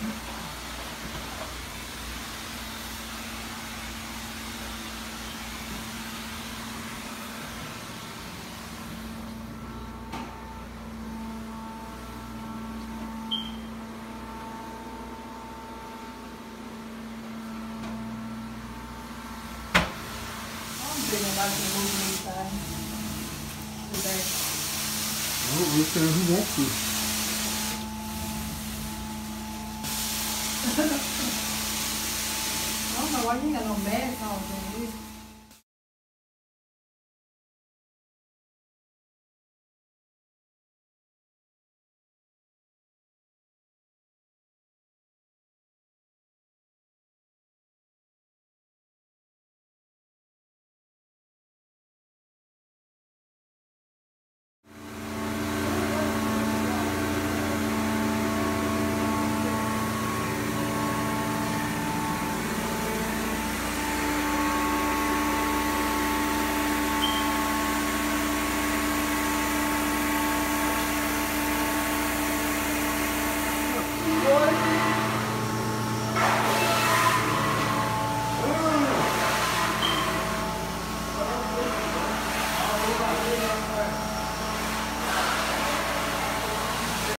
Thinking about you moving inside. Today. I don't understand who wants to. I don't know why you ain't got no mask on, man.